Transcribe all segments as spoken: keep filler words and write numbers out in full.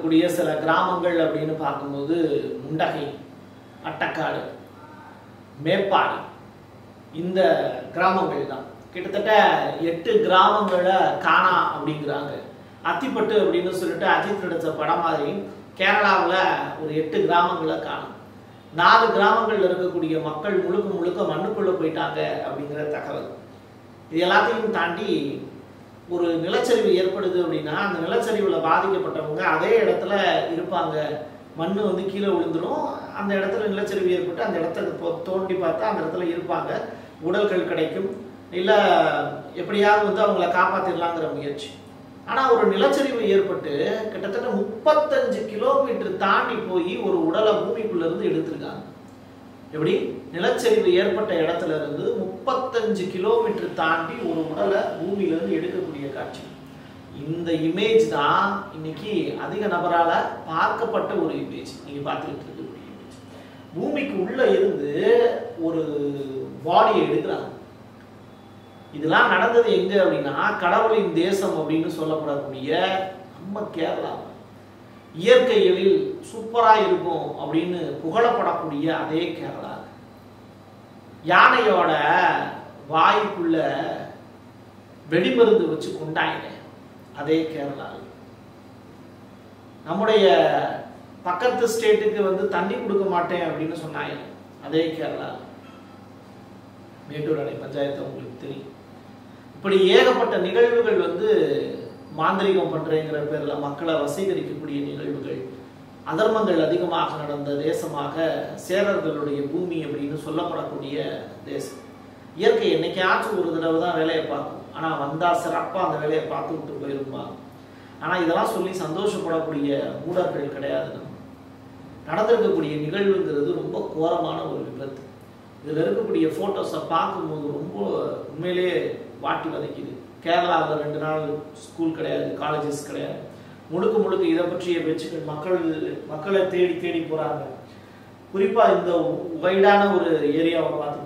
இருக்கக்கூடிய சில கிராமங்கள் அப்படின்னு பார்க்கும்போது முண்டகை, அட்டக்காடு, மேப்பாடி இந்த கிராமங்கள் தான். கிட்டத்தட்ட எட்டு கிராமங்களை காணா அப்படிங்கிறாங்க. அத்திப்பட்டு அப்படின்னு சொல்லிட்டு அஜித் நடித்த படம் மாதிரி கேரளாவில் ஒரு எட்டு கிராமங்களை காணும். நாலு கிராமங்கள்ல இருக்கக்கூடிய மக்கள் முழுக்க முழுக்க மண்ணுக்குள்ள போயிட்டாங்க அப்படிங்கிற தகவல். இது எல்லாத்தையும் தாண்டி ஒரு நிலச்சரிவு ஏற்படுது அப்படின்னா அந்த நிலச்சரிவுல பாதிக்கப்பட்டவங்க அதே இடத்துல இருப்பாங்க. மண்ணு வந்து கீழே விழுந்துடும். அந்த இடத்துல நிலச்சரிவு ஏற்பட்டு அந்த இடத்த தோண்டி பார்த்தா அந்த இடத்துல இருப்பாங்க. உடல்கள் கிடைக்கும், இல்லை எப்படியாவது வந்து அவங்கள காப்பாற்றிடலாங்கிற முயற்சி. ஆனால் ஒரு நிலச்சரிவு ஏற்பட்டு கிட்டத்தட்ட முப்பத்தஞ்சு கிலோமீட்டர் தாண்டி போய் ஒரு உடலை பூமிக்குள்ள இருந்து எடுத்திருக்காங்க. எப்படி நிலச்சரிவு ஏற்பட்ட இடத்துல இருந்து முப்பத்தஞ்சு கிலோமீட்டர் தாண்டி ஒரு உடலை பூமியில இருந்து எடுக்கக்கூடிய காட்சி. இந்த இமேஜ் தான் இன்னைக்கு அதிக நபரால பார்க்கப்பட்ட ஒரு இமேஜ். நீங்க பார்த்துக்கிட்டு இருக்கக்கூடிய இமேஜ் பூமிக்கு உள்ள இருந்து ஒரு பாடியை எடுக்கிறாங்க. இதெல்லாம் நடந்தது எங்க அப்படின்னா கடவுளின் தேசம் அப்படின்னு சொல்லப்படக்கூடிய நம்ம கேரளா. இயற்கை எழில் சூப்பரா இருக்கும் அப்படின்னு புகழப்படக்கூடிய அதே கேரளா. யானையோட வாய்க்குள்ள வெடிமருந்து வச்சு கொண்டாங்க அதே கேரளா. நம்முடைய பக்கத்து ஸ்டேட்டுக்கு வந்து தண்ணி கொடுக்க மாட்டேன் அப்படின்னு சொன்னாங்க அதே கேரளா. மேட்டூர் அணை பஞ்சாயத்து உங்களுக்கு தெரியும். இப்படி ஏகப்பட்ட நிகழ்வுகள் வந்து மாந்திரிகம் பண்றேங்கிற பேர்ல மக்களை வசீகரிக்கக்கூடிய நிகழ்வுகள், அதர்மங்கள் அதிகமாக நடந்த தேசமாக சேரர்களுடைய பூமி அப்படின்னு சொல்லப்படக்கூடிய தேசம். இயற்கை என்னைக்காச்சும் ஒரு தடவை தான் வேலையை பார்க்கும். ஆனா வந்தா சிறப்பா அந்த வேலையை பார்த்து விட்டு போயிருப்பாங்க. ஆனா இதெல்லாம் சொல்லி சந்தோஷப்படக்கூடிய மூடர்கள் கிடையாது. நம்ம நடந்திருக்கக்கூடிய நிகழ்வுங்கிறது ரொம்ப கோரமான ஒரு விபத்து. இதுல இருக்கக்கூடிய போட்டோஸை பார்க்கும்போது ரொம்ப உண்மையிலே வாட்டி வதைக்குது. கேரளாவில் ரெண்டு நாள் ஸ்கூல் கிடையாது, காலேஜஸ் கிடையாது. முழுக்க முழுக்க இதை பற்றிய பேச்சுக்கள் மக்கள் மக்களை தேடி தேடி போறாங்க. குறிப்பா இந்த வைடான ஒரு ஏரியாவை பார்த்துக்கோங்க.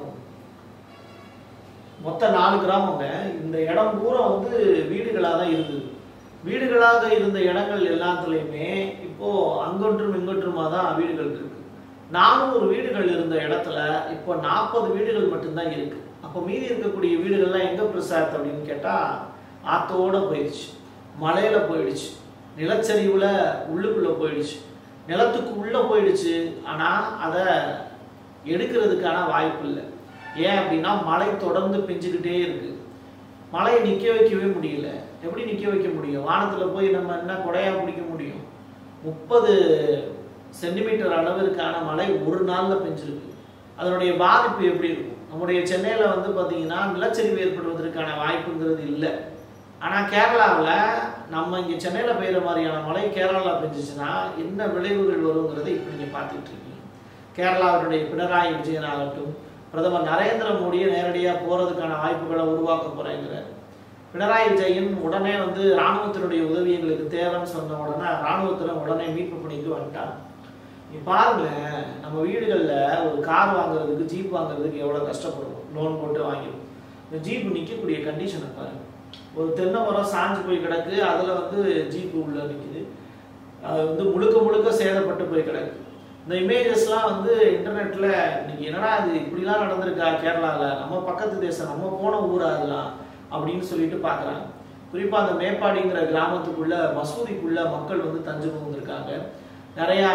மொத்த நாலு கிராமங்க. இந்த இடம் பூரா வந்து வீடுகளாக தான் இருந்தது. வீடுகளாக இருந்த இடங்கள் எல்லாத்துலயுமே இப்போ அங்கொன்றும் இங்கொன்றுமா தான் வீடுகள் இருக்கு. நானூறு வீடுகள் இருந்த இடத்துல இப்போ நாற்பது வீடுகள் மட்டும்தான் இருக்கு. அப்போ மீதி இருக்கக்கூடிய வீடுகள்லாம் எங்க பிரசாத் அப்படின்னு கேட்டா ஆத்தோட போயிடுச்சு, மலையில போயிடுச்சு, நிலச்சரிவுல உள்ளுக்குள்ள போயிடுச்சு, நிலத்துக்கு உள்ள போயிடுச்சு. ஆனா அதை எடுக்கிறதுக்கான வாய்ப்பு இல்லை. ஏன் அப்படின்னா மழை தொடர்ந்து பெஞ்சுக்கிட்டே இருக்கு. மழையை நிக்க வைக்கவே முடியல. எப்படி நிக்க வைக்க முடியும்? வானத்துல போய் நம்ம என்ன கொடையா பிடிக்க முடியும்? முப்பது சென்டிமீட்டர் அளவிற்கான மழை ஒரு நாள்ல பெஞ்சிருக்கு. அதனுடைய பாதிப்பு எப்படி இருக்கும்? நம்முடைய சென்னையில வந்து பாத்தீங்கன்னா நிலச்சரிவு ஏற்படுவதற்கான வாய்ப்புங்கிறது இல்லை. ஆனா கேரளாவில் நம்ம இங்க சென்னையில பெய்யுற மாதிரியான மழை கேரளாவில் பெஞ்சிச்சுன்னா என்ன விளைவுகள் வருங்கிறத இப்ப நீங்க பார்த்துட்டு இருக்கீங்க. கேரளாவினுடைய பினராயி விஜயன் ஆகட்டும், பிரதமர் நரேந்திர மோடியை நேரடியாக போறதுக்கான வாய்ப்புகளை உருவாக்க போறேங்கிறார். பினராயி விஜயன் உடனே வந்து இராணுவத்தினுடைய உதவி எங்களுக்கு தேவைன்னு சொன்ன உடனே இராணுவத்தினர் உடனே மீட்பு பணிக்கு வந்துட்டாங்க. நீ பாருங்களேன், நம்ம வீடுகளில் ஒரு கார் வாங்குறதுக்கு ஜீப் வாங்குறதுக்கு எவ்வளோ கஷ்டப்படுவோம். லோன் போட்டு வாங்கிடுவோம். இந்த ஜீப் நிற்கக்கூடிய கண்டிஷனை பாருங்க. ஒரு தென்னை மரம் சாஞ்சு போய் கிடக்கு, அதில் வந்து ஜீப்பு உள்ள நிற்குது. அது வந்து முழுக்க முழுக்க சேதப்பட்டு போய் கிடக்கு. இந்த இமேஜஸ்லாம் வந்து இன்டர்நெட்டில் இன்னைக்கு என்னடா அது இப்படிலாம் நடந்திருக்கா கேரளாவில், நம்ம பக்கத்து தேசம், நம்ம போன ஊரா அதெல்லாம் அப்படின்னு சொல்லிட்டு பார்க்குறாங்க. குறிப்பாக அந்த மேப்பாடிங்கிற கிராமத்துக்குள்ள மசூதிக்குள்ள மக்கள் வந்து தஞ்சு புகுந்திருக்காங்க. நிறையா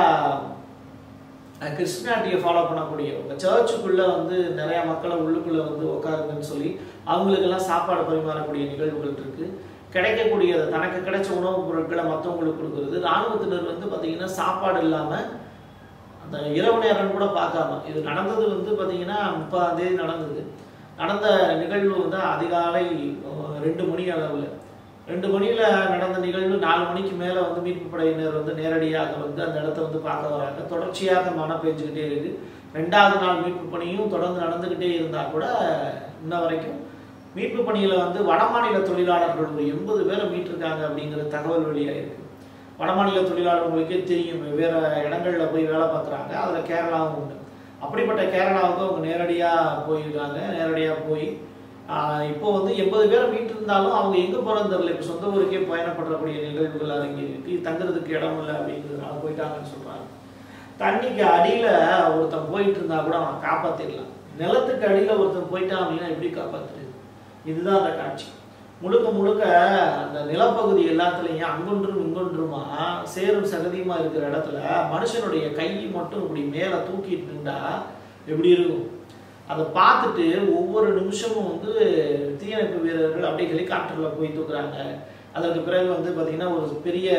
கிறிஸ்டியானிட்டியை ஃபாலோ பண்ணக்கூடியவங்க சர்ச்சுக்குள்ள வந்து நிறைய மக்களை உள்ளுக்குள்ள வந்து உட்காருங்கன்னு சொல்லி அவங்களுக்கெல்லாம் சாப்பாடு பரிமாறக்கூடிய நிகழ்வுகள் இருக்கு. கிடைக்கக்கூடிய தனக்கு கிடைச்ச உணவுப் பொருட்களை மற்றவங்களுக்கு கொடுக்குறது. இராணுவத்தினர் வந்து பார்த்தீங்கன்னா சாப்பாடு இல்லாமல் அந்த இரவு நேரம் கூட பார்க்காம, இது நடந்தது வந்து பார்த்தீங்கன்னா முப்பதாம் தேதி நடந்தது. நடந்த நிகழ்வு வந்து அதிகாலை ரெண்டு மணி அளவில் ரெண்டு மணியில் நடந்த நிகழ்வு நாலு மணிக்கு மேலே வந்து மீட்பு படையினர் வந்து நேரடியாக வந்து அந்த இடத்த வந்து பார்க்க வராங்க. தொடர்ச்சியாக மழை பெஞ்சுக்கிட்டே இருக்கு. ரெண்டாவது நாள் மீட்பு பணியும் தொடர்ந்து நடந்துக்கிட்டே இருந்தால் கூட இன்ன வரைக்கும் மீட்பு பணியில் வந்து வடமாநில தொழிலாளர்கள் ஒரு எண்பது பேரை மீட்டிருக்காங்க அப்படிங்கிற தகவல் வெளியாயிருக்கு. வடமாநில தொழிலாளர்களுக்கே தெரியும், வெவ்வேறு இடங்களில் போய் வேலை பார்க்குறாங்க. அதில் கேரளாவும் உண்டு. அப்படிப்பட்ட கேரளாவுக்கு அவங்க நேரடியாக போயிருக்காங்க. நேரடியாக போய் இப்போ வந்து எண்பது பேரை மீட்டு இருந்தாலும் அவங்க எங்கே போகிறோன்னு தெரியல. இப்போ சொந்த ஊருக்கே பயணப்படக்கூடிய நிகழ்வுகள் அரங்கி இருக்கு. தங்குறதுக்கு இடம் இல்லை அப்படிங்கிறதுனால போயிட்டாங்கன்னு சொல்கிறாங்க. தண்ணிக்கு அடியில் ஒருத்தன் போயிட்டு இருந்தா கூட அவன் காப்பாற்றிடலாம். நிலத்துக்கு அடியில் ஒருத்தன் போயிட்டான் அப்படின்னா எப்படி காப்பாற்றுறது? இதுதான் அந்த காட்சி. முழுக்க முழுக்க அந்த நிலப்பகுதி எல்லாத்துலேயும் அங்கொன்றும் இங்கொன்றுமா சேரும் சகதியுமா இருக்கிற இடத்துல மனுஷனுடைய கை மட்டும் இப்படி மேலே தூக்கிட்டு இருந்தா எப்படி இருக்கும்? அதை பார்த்துட்டு ஒவ்வொரு நிமிஷமும் வந்து தீயணைப்பு வீரர்கள் அப்படியே ஹெலிகாப்டரில் போய் தூக்குறாங்க. அதற்கு பிறகு வந்து பார்த்திங்கன்னா ஒரு பெரிய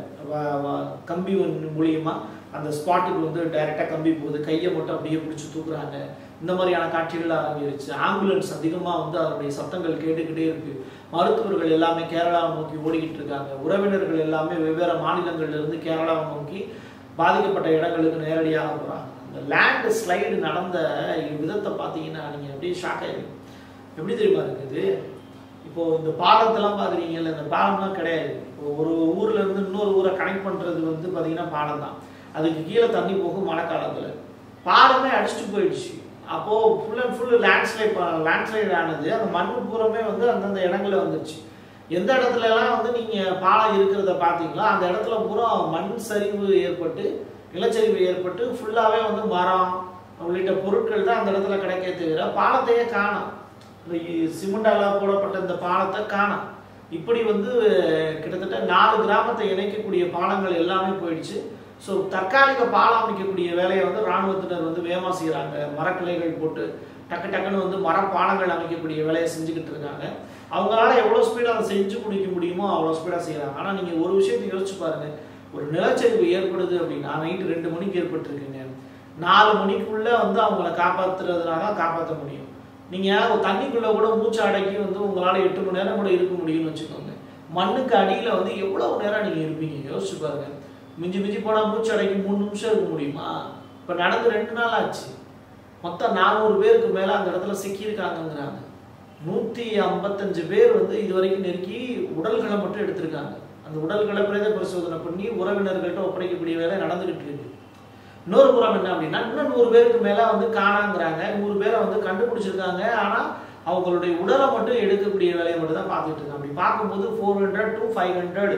கம்பி மூலியமா அந்த ஸ்பாட்டுக்கு வந்து டைரெக்டாக கம்பி போகுது, கையை மட்டும் அப்படியே பிடிச்சி தூக்குறாங்க. இந்த மாதிரியான காட்சிகள் ஆரம்பிச்சு ஆம்புலன்ஸ் அதிகமாக வந்து அதனுடைய சத்தங்கள் கேட்டுக்கிட்டே இருக்கு. மருத்துவர்கள் எல்லாமே கேரளாவை நோக்கி ஓடிக்கிட்டு இருக்காங்க. உறவினர்கள் எல்லாமே வெவ்வேறு மாநிலங்கள்ல இருந்து கேரளாவை நோக்கி பாதிக்கப்பட்ட இடங்களுக்கு நேரடியாக போகிறாங்க. அந்த லேண்ட் ஸ்லைடு நடந்த விதத்தை பார்த்தீங்கன்னா நீங்கள் அப்படியே ஷாக் ஆகிடும். எப்படி தெரியுமா இருக்குது? இப்போ இந்த பாலத்தெல்லாம் பார்க்குறீங்கல்ல, இந்த பாலம்லாம் கிடையாது. இப்போ ஒரு ஊர்ல இருந்து இன்னொரு ஊரை கனெக்ட் பண்ணுறது வந்து பார்த்தீங்கன்னா பாலம் தான். அதுக்கு கீழே தண்ணி போகும் மழை காலத்தில். பாலமே அடிச்சுட்டு போயிடுச்சு. அப்போது full and full landslide landslide ஆனது. அந்த மண் பூரமே வந்து அந்தந்த இடங்களில் வந்துருச்சு. எந்த இடத்துலலாம் வந்து நீங்கள் பாலம் இருக்கிறத பார்த்தீங்களோ அந்த இடத்துல பூரா மண் சரிவு ஏற்பட்டு நிலச்சரிவு ஏற்பட்டு ஃபுல்லாகவே வந்து மரம் உள்ளிட்ட பொருட்கள் தான் அந்த இடத்துல கிடைக்க தவிர பாலத்தையே காணோம். சிமெண்டால் போடப்பட்ட இந்த பாலத்தை காணோம். இப்படி வந்து கிட்டத்தட்ட நாலு கிராமத்தை இணைக்கக்கூடிய பாலங்கள் எல்லாமே போயிடுச்சு. ஸோ தற்காலிக பாலம் அமைக்கக்கூடிய வேலையை வந்து இராணுவத்தினர் வந்து வேகமாக செய்கிறாங்க. மரக்கிளைகள் போட்டு டக்கு டக்குன்னு வந்து மரப்பாலங்கள் அமைக்கக்கூடிய வேலையை செஞ்சுக்கிட்டு இருக்காங்க. அவங்களால எவ்வளோ ஸ்பீடாக அதை செஞ்சு முடிக்க முடியுமோ அவ்வளோ ஸ்பீடாக செய்கிறாங்க. ஆனால் நீங்கள் ஒரு விஷயத்தை யோசிச்சு பாருங்கள். ஒரு நிலச்சரிவு ஏற்படுது அப்படின்னா நைட்டு ரெண்டு மணிக்கு ஏற்பட்டுருக்குங்க. நாலு மணிக்குள்ளே வந்து அவங்கள காப்பாற்றுறதுனால தான் காப்பாற்ற முடியும். நீங்கள் தண்ணிக்குள்ளே கூட மூச்சு அடக்கி வந்து உங்களால் எட்டு மணி நேரம் கூட இருக்க முடியும்னு வச்சுக்கோங்க. மண்ணுக்கு அடியில் வந்து எவ்வளோ நேரம் நீங்கள் இருப்பீங்க யோசிச்சு பாருங்கள். மிஞ்சி மிஞ்சி போனால் மூச்சு அடக்கி மூணு நிமிஷம் இருக்க முடியுமா? இப்போ நடந்து ரெண்டு நாள் ஆச்சு. மொத்தம் நானூறு பேருக்கு மேலே அந்த இடத்துல சிக்கியிருக்காங்கங்கிறாங்க. நூற்றி ஐம்பத்தஞ்சு பேர் வந்து இது வரைக்கும் நெருக்கி உடல்களை மட்டும் எடுத்திருக்காங்க. அந்த உடல்களை பிரேத பரிசோதனை பண்ணி உறவினர்கள்ட்ட ஒப்படைக்கக்கூடிய வேலை நடந்துகிட்டு இருக்கு. இன்னொரு புறம் என்ன அப்படின்னா இன்னும் நூறு பேருக்கு மேலே வந்து காணாங்கிறாங்க. நூறு பேரை வந்து கண்டுபிடிச்சிருக்காங்க. ஆனால் அவங்களுடைய உடலை மட்டும் எடுக்கக்கூடிய வேலையை மட்டும் தான் பார்த்துட்டு இருக்காங்க. அப்படி பார்க்கும்போது four hundred to five hundred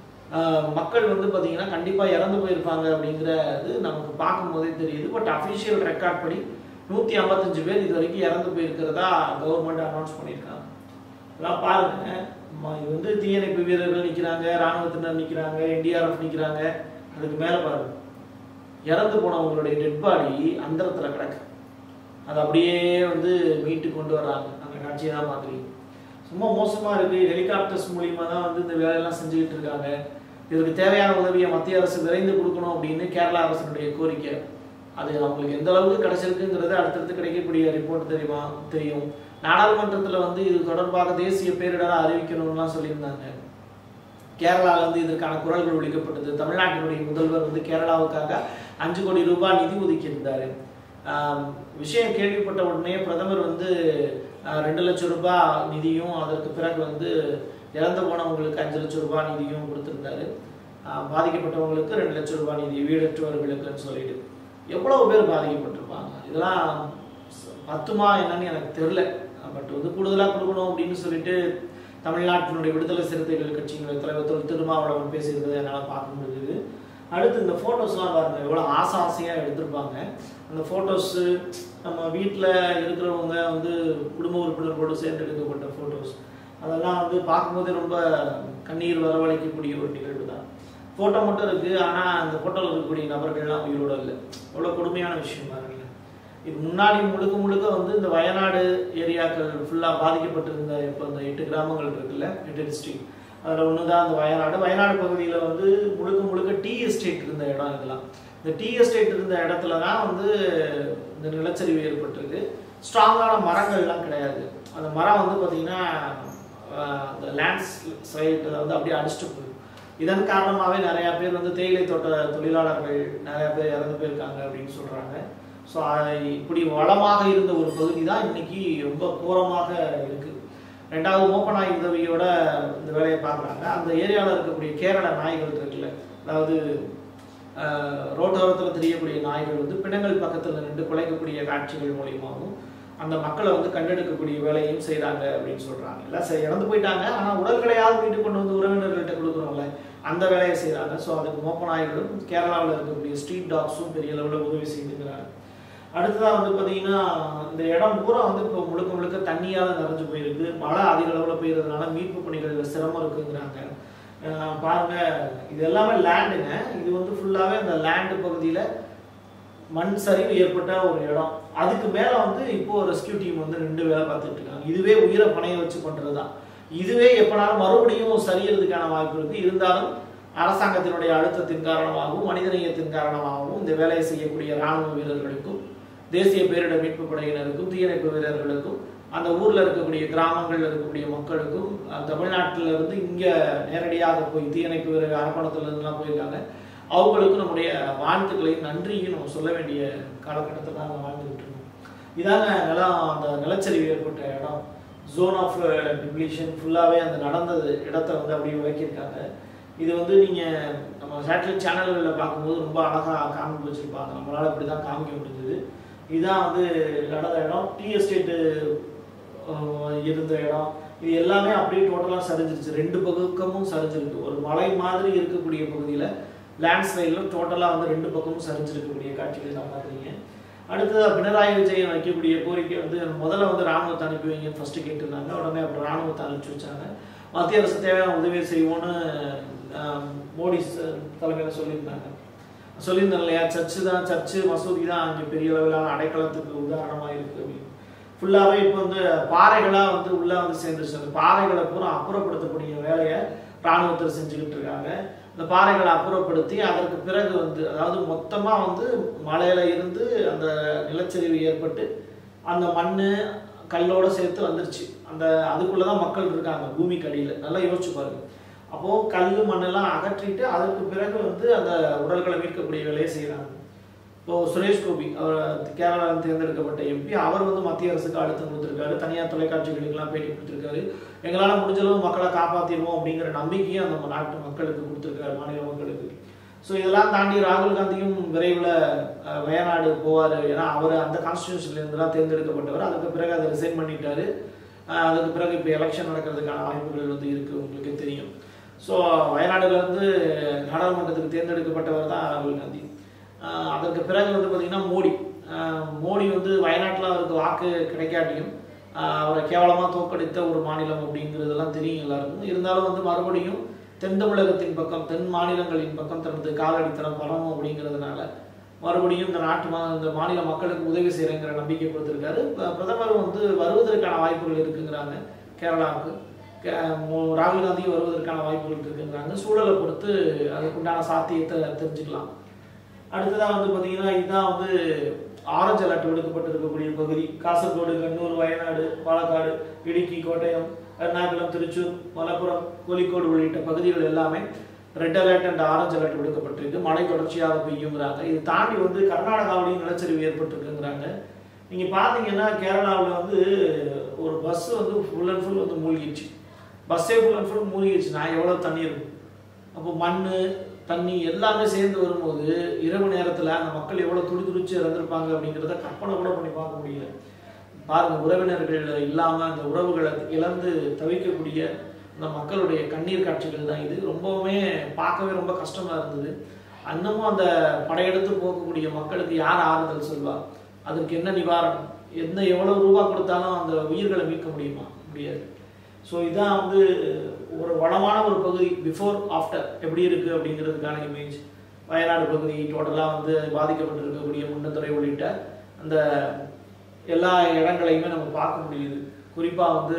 மக்கள் வந்து பார்த்தீங்கன்னா கண்டிப்பாக இறந்து போயிருப்பாங்க அப்படிங்கிறது நமக்கு பார்க்கும்போதே தெரியுது. பட் அஃபிஷியல் ரெக்கார்ட் படி நூற்றி ஐம்பத்தஞ்சு பேர் இது வரைக்கும் இறந்து போயிருக்கிறதா கவர்மெண்ட் அனௌன்ஸ் பண்ணியிருக்காங்க. இதெல்லாம் பாருங்க. இது வந்து தீயணைப்பு வீரர்கள் நிற்கிறாங்க, இராணுவத்தினர் நிற்கிறாங்க, என்டிஆர்எஃப் நிற்கிறாங்க. அதுக்கு மேலே பாருங்க இறந்து போனவங்களுடைய டெட் பாடி அந்தரத்தில் கிடக்கு. அது அப்படியே வந்து மீட்டு கொண்டு வர்றாங்க. அந்த காட்சியை தான் பார்க்குறீங்க. ரொம்ப மோசமாக இருக்குது. ஹெலிகாப்டர்ஸ் மூலியமாக தான் வந்து இந்த வேலையெல்லாம் செஞ்சுக்கிட்டு இருக்காங்க. இதற்கு தேவையான உதவியை மத்திய அரசு விரைந்து கொடுக்கணும் அப்படின்னு கேரளா அரசினுடைய கோரிக்கை. அது அவங்களுக்கு எந்த அளவுக்கு கிடைச்சிருக்குங்கிறது அடுத்தடுத்து கிடைக்கக்கூடிய ரிப்போர்ட் தெரியுமா தெரியும். நாடாளுமன்றத்தில் வந்து இது தொடர்பாக தேசிய பேரிடராக அறிவிக்கணும்லாம் சொல்லியிருந்தாங்க. கேரளாவில் வந்து இதற்கான குரல்கள் ஒழிக்கப்பட்டது. தமிழ்நாட்டினுடைய முதல்வர் வந்து கேரளாவுக்காக அஞ்சு கோடி ரூபாய் நிதி ஒதுக்கியிருந்தார். விஷயம் கேள்விப்பட்ட உடனே பிரதமர் வந்து ரெண்டு லட்சம் ரூபாய் நிதியும் அதற்கு பிறகு வந்து இறந்து போனவங்களுக்கு அஞ்சு லட்சம் ரூபாய் நிதியும் கொடுத்துருந்தாரு. பாதிக்கப்பட்டவங்களுக்கு ரெண்டு லட்சம் ரூபாய் நிதி வீடற்றவர்களுக்குன்னு சொல்லிட்டு எவ்வளவு பேர் பாதிக்கப்பட்டிருப்பாங்க. இதெல்லாம் பத்துமா என்னன்னு எனக்கு தெரில. பட் வந்து கூடுதலாக கொடுக்கணும் அப்படின்னு சொல்லிட்டு தமிழ்நாட்டினுடைய விடுதலை சிறுத்தைகள் கட்சியினுடைய தலைவர் திருமாவளவன் பேசியிருக்கிறத என்னால் பார்க்க முடியுது. அடுத்து இந்த ஃபோட்டோஸ்லாம் பாருங்கள் எவ்வளோ ஆசை ஆசையாக எடுத்திருப்பாங்க. அந்த ஃபோட்டோஸு நம்ம வீட்டில் இருக்கிறவங்க வந்து குடும்ப உறுப்பினர்களோடு சேர்ந்து எடுக்கப்பட்ட ஃபோட்டோஸ் அதெல்லாம் வந்து பார்க்கும்போதே ரொம்ப கண்ணீர் வரவழைக்கக்கூடிய ஒரு நிகழ்வு தான். ஃபோட்டோ மட்டும் இருக்குது, ஆனால் அந்த ஃபோட்டோவில் இருக்கக்கூடிய நபர்கள்லாம் உயிரோடு இல்லை. அவ்வளோ கொடுமையான விஷயம் பாருங்கள். இது முன்னாடி முழுக்க முழுக்க வந்து இந்த வயநாடு ஏரியாக்கள் ஃபுல்லாக பாதிக்கப்பட்டிருந்த இப்போ இந்த எட்டு கிராமங்கள் இருக்குல்ல, எட்டு டிஸ்ட்ரிக்ட், அதில் ஒன்று தான் அந்த வயநாடு. வயநாடு பகுதியில் வந்து முழுக்க முழுக்க டீ எஸ்டேட் இருந்த இடம் இதெல்லாம். இந்த டீ எஸ்டேட் இருந்த இடத்துல தான் வந்து இந்த நிலச்சரிவு ஏற்பட்டிருக்கு. ஸ்ட்ராங்கான மரங்கள்லாம் கிடையாது. அந்த மரம் வந்து பார்த்திங்கன்னா அந்த லேண்ட் ஸ்லைட் வந்து அப்படியே அடிச்சுட்டு போயிடும். இதன் காரணமாகவே நிறையா பேர் வந்து தேயிலை தோட்ட தொழிலாளர்கள் நிறையா பேர் இறந்து போயிருக்காங்க அப்படின்னு சொல்கிறாங்க. ஸோ இப்படி வளமாக இருந்த ஒரு பகுதி தான் இன்னைக்கு ரொம்ப கோரமாக இருக்குது. ரெண்டாவது மோப்ப நாய் உதவியோட இந்த வேலையை பார்க்குறாங்க. அந்த ஏரியாவில் இருக்கக்கூடிய கேரள நாய்கள் இருக்குல்ல, அதாவது ரோட்டோரத்தில் தெரியக்கூடிய நாய்கள் வந்து பிணங்கள் பக்கத்தில் நின்று குலைக்கக்கூடிய காட்சிகள் மூலியமாகவும் அந்த மக்களை வந்து கண்டெடுக்கக்கூடிய வேலையும் செய்கிறாங்க அப்படின்னு சொல்கிறாங்க. எல்லாம் சரி இறந்து போயிட்டாங்க, ஆனால் உடல்களையாவது வீட்டுக்கு கொண்டு வந்து உறவினர்கள்ட்ட கொடுக்குறோம்ல, அந்த வேலையை செய்கிறாங்க. ஸோ அதுக்கு மோப்ப நாய்களும் கேரளாவில் இருக்கக்கூடிய ஸ்ட்ரீட் டாக்ஸும் பெரிய அளவில் உதவி செய்துங்கிறாங்க. அடுத்ததாக வந்து பார்த்தீங்கன்னா இந்த இடம் பூரா வந்து இப்போ முழுக்க முழுக்க தண்ணியால் நிறைஞ்சு போயிருக்கு. மழை அதிக அளவில் பெய்யறதுனால மீட்பு பணிகளில் சிரமம் இருக்குங்கிறாங்க. பாருங்க, இது எல்லாமே லேண்டுங்க. இது வந்து ஃபுல்லாகவே அந்த லேண்டு பகுதியில் மண் சரிவு ஏற்பட்ட ஒரு இடம். அதுக்கு மேலே வந்து இப்போ ரெஸ்கியூ டீம் வந்து ரெண்டு வேலை பார்த்துட்டு இருக்காங்க. இதுவே உயிரை பணைய வச்சு பண்ணுறது தான். இதுவே எப்போனாலும் மறுபடியும் சரியறதுக்கான வாய்ப்பு இருக்குது. இருந்தாலும் அரசாங்கத்தினுடைய அழுத்தத்தின் காரணமாகவும் மனிதநேயத்தின் காரணமாகவும் இந்த வேலையை செய்யக்கூடிய இராணுவ வீரர்களுக்கும் தேசிய பேரிடர் மீட்பு படையினருக்கும் தீயணைப்பு வீரர்களுக்கும் அந்த ஊரில் இருக்கக்கூடிய கிராமங்களில் இருக்கக்கூடிய மக்களுக்கும் தமிழ்நாட்டில் இருந்து இங்கே நேரடியாக போய் தீயணைப்பு வீரர்கள் அரப்பணத்தில் இருந்துலாம் போயிருக்காங்க. அவங்களுக்கும் நம்முடைய வாழ்த்துக்களையும் நன்றியும் நம்ம சொல்ல வேண்டிய காலகட்டத்தில் தான் நம்ம வாழ்ந்துக்கிட்டு இருக்கோம். இதாங்க நிலம், அந்த நிலச்சரிவு ஏற்பட்ட இடம், ஜோன் ஆஃப் டிப்ளீஷன் ஃபுல்லாகவே அந்த நடந்தது இடத்த வந்து அப்படியே விளக்கியிருக்காங்க. இது வந்து நீங்கள் நம்ம சேட்டலைட் சேனல்களில் பார்க்கும்போது ரொம்ப அழகாக காமிக்க வச்சுருப்பாங்க. நம்மளால் இப்படி தான் காமிக்க முடிஞ்சது. இதுதான் வந்து நடந்த இடம். டீ எஸ்டேட்டு இருந்த இடம். இது எல்லாமே அப்படியே டோட்டலாக சரிஞ்சிருச்சு. ரெண்டு பக்கமும் சரிஞ்சிருக்கு. ஒரு மலை மாதிரி இருக்கக்கூடிய பகுதியில் லேண்ட்ஸ்லைடில் டோட்டலாக வந்து ரெண்டு பக்கமும் சரிஞ்சிருக்கக்கூடிய காட்சிகள் தான் பார்க்குறீங்க. அடுத்ததாக பினராயி விஜயன் வைக்கக்கூடிய கோரிக்கை வந்து முதல்ல வந்து ராணுவத்தை அனுப்பி வைங்கன்னு ஃபஸ்ட்டு கேட்டிருந்தாங்க. உடனே அப்புறம் ராணுவத்தை அனுப்பிச்சி வச்சாங்க. மத்திய அரசு தேவையான உதவியை செய்வோன்னு மோடி தலைமையில் சொல்லியிருந்தாங்க. சொல்லியிருந்தாங்க இல்லையா, சர்ச்சு தான், சர்ச்சு மசூதி தான் அங்கே பெரிய அளவிலான அடைக்கலத்துக்கு உதாரணமாக இருக்குது அப்படின்னு. ஃபுல்லாகவே இப்போ வந்து பாறைகளாக வந்து உள்ளே வந்து சேர்ந்துருச்சு. அந்த பாறைகளை பூரா அப்புறப்படுத்தக்கூடிய வேலையை இராணுவத்தில் செஞ்சுக்கிட்டு இருக்காங்க. இந்த பாறைகளை அப்புறப்படுத்தி அதற்கு பிறகு வந்து அதாவது மொத்தமாக வந்து மலையில இருந்து அந்த நிலச்சரிவு ஏற்பட்டு அந்த மண் கல்லோட சேர்த்து வந்துருச்சு. அந்த அதுக்குள்ளே தான் மக்கள் இருக்காங்க பூமிக்கு அடியில். நல்லா யோசிச்சு பாருங்க. அப்போது கல் மண்ணெல்லாம் அகற்றிட்டு அதற்கு பிறகு வந்து அந்த உடல்களை மீட்கக்கூடிய வேலையை செய்கிறாங்க. இப்போது சுரேஷ் கோபி அவர் கேரளாவில் தேர்ந்தெடுக்கப்பட்ட எம்பி, அவர் வந்து மத்திய அரசுக்கு அழுத்தம் கொடுத்துருக்காரு. தனியார் தொலைக்காட்சிகளுக்கெல்லாம் பேட்டி கொடுத்துருக்காரு. எங்களால் முடிஞ்சளவு மக்களை காப்பாற்றிடுவோம் அப்படிங்கிற நம்பிக்கையும் அந்த நாட்டு மக்களுக்கு கொடுத்துருக்காரு, மாநில மக்களுக்கு. ஸோ இதெல்லாம் தாண்டி ராகுல் காந்தியும் விரைவில் வயநாடு போவார். ஏன்னா அவர் அந்த கான்ஸ்டியூஷன்லேருந்துலாம் தேர்ந்தெடுக்கப்பட்டவர். அதுக்கு பிறகு அதை ரிசைன் பண்ணிட்டாரு. அதுக்கு பிறகு இப்போ எலெக்ஷன் நடக்கிறதுக்கான வாய்ப்புகள் வந்து இருக்குது, உங்களுக்கே தெரியும். ஸோ வயநாடுலேருந்து நாடாளுமன்றத்துக்கு தேர்ந்தெடுக்கப்பட்டவர் தான் ராகுல் காந்தி. அதற்கு பிறகு வந்து பார்த்திங்கன்னா மோடி மோடி வந்து வயநாட்டில் அவருக்கு வாக்கு கிடைக்காட்டியும் அவரை கேவலமாக தோற்கடித்த ஒரு மாநிலம் அப்படிங்கிறதெல்லாம் தெரியும் எல்லாருக்கும். இருந்தாலும் வந்து மறுபடியும் தென் தமிழகத்தின் பக்கம், தென் மாநிலங்களின் பக்கம் தனது காலடித்தனம் பரவும் அப்படிங்கிறதுனால மறுபடியும் இந்த நாட்டு மா இந்த மாநில மக்களுக்கு உதவி செய்கிறேங்கிற நம்பிக்கை கொடுத்துருக்காரு. பிரதமர் வந்து வருவதற்கான வாய்ப்புகள் இருக்குங்கிறாங்க. கேரளாவுக்கு ராகுல் காந்தி வருவதற்கான வாய்ப்புகள் இருக்குங்கிறாங்க. சூழலை பொறுத்து அதுக்குண்டான சாத்தியத்தை தெரிஞ்சுக்கலாம். அடுத்ததாக வந்து பார்த்தீங்கன்னா இதுதான் வந்து ஆரஞ்சு அலர்ட் விடுக்கப்பட்டிருக்கக்கூடிய பகுதி. காசர்கோடு, கண்ணூர், வயநாடு, பாலக்காடு, இடுக்கி, கோட்டயம், எர்ணாகுளம், திருச்சூர், மலப்புரம், கோழிக்கோடு உள்ளிட்ட பகுதிகள் எல்லாமே red alert and orange alert விடுக்கப்பட்டிருக்கு. மழை தொடர்ச்சியாக பெய்யுங்கிறாங்க. இது தாண்டி வந்து கர்நாடகாவிலையும் நிலச்சரிவு ஏற்பட்டிருக்குங்கிறாங்க. நீங்கள் பார்த்தீங்கன்னா கேரளாவில் வந்து ஒரு பஸ் வந்து ஃபுல் அண்ட் ஃபுல் வந்து மூழ்கிடுச்சு. பஸ்ஸே ஃபுல் அண்ட் ஃபுல் மூழ்கிடுச்சு. நான் எவ்வளோ தண்ணி இருக்கும். அப்போ மண் தண்ணி எல்லாமே சேர்ந்து வரும்போது இரவு நேரத்தில் அந்த மக்கள் எவ்வளோ துடி துடிச்சு இறந்துருப்பாங்க அப்படிங்கிறத கற்பனை கூட பண்ணி பார்க்க முடியல. பாருங்கள், உறவினர்கள் இல்லாமல் அந்த உறவுகளை இழந்து தவிக்கக்கூடிய அந்த மக்களுடைய கண்ணீர் காட்சிகள் தான் இது. ரொம்பவுமே பார்க்கவே ரொம்ப கஷ்டமாக இருந்தது. இன்னமும் அந்த படையெடுத்து போகக்கூடிய மக்களுக்கு யார் ஆறுதல் சொல்வா? அதுக்கு என்ன நிவாரணம்? என்ன எவ்வளோ ரூபா கொடுத்தாலும் அந்த உயிர்களை மீட்க முடியுமா? முடியாது. ஸோ இதான் வந்து ஒரு வளமான ஒரு பகுதி. பிஃபோர் ஆஃப்டர் எப்படி இருக்குது அப்படிங்கிறதுக்கான இமேஜ். வயநாடு பகுதி டோட்டலாக வந்து பாதிக்கப்பட்டிருக்கக்கூடிய முன்னத்துறை உள்ளிட்ட அந்த எல்லா இடங்களையுமே நம்ம பார்க்க முடியுது. குறிப்பாக வந்து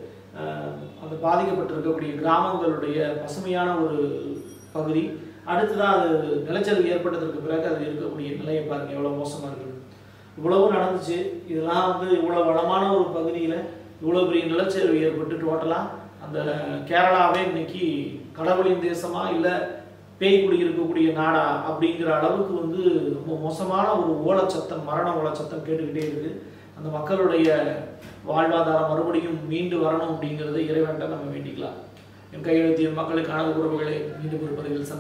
அந்த பாதிக்கப்பட்டிருக்கக்கூடிய கிராமங்களுடைய பசுமையான ஒரு பகுதி. அடுத்ததான் அது நிலச்சரிவு ஏற்பட்டதற்கு பிறகு அது இருக்கக்கூடிய நிலையை பாருங்கள் எவ்வளோ மோசமாக இருக்குது. இவ்வளவு நடந்துச்சு. இதெல்லாம் வந்து இவ்வளோ வளமான ஒரு பகுதியில் இவ்வளோ பெரிய நிலச்சரிவு ஏற்பட்டு டோட்டலாக அந்த கேரளாவே இன்னைக்கு கடவுளின் தேசமா இல்லை பேய் குடி இருக்கக்கூடிய நாடா அப்படிங்கிற அளவுக்கு வந்து ரொம்ப மோசமான ஒரு ஓலச்சத்தம், மரண ஓலச்சத்தம் கேட்டுக்கிட்டே இருக்கு. அந்த மக்களுடைய வாழ்வாதாரம் மறுபடியும் மீண்டு வரணும் அப்படிங்கிறத இறைவன்ட்ட நம்ம வேண்டிக்கலாம். என் கையெழுத்திய மக்களுக்கான உறவுகளை மீண்டும் ஒரு பதிவில்